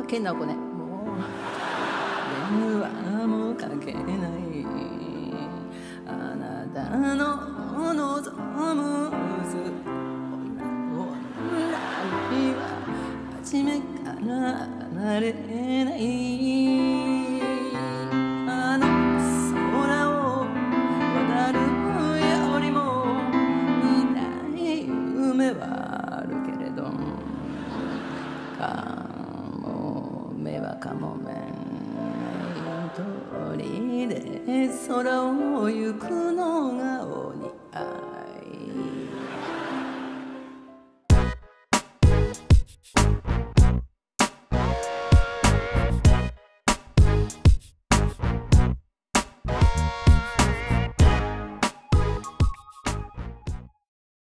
けんなこね。もう電話もかけないあなたの望む初めから離れないあの空を渡るよりも見たい夢はあるけれどかもめはかもめ鳥で空を行くのが鬼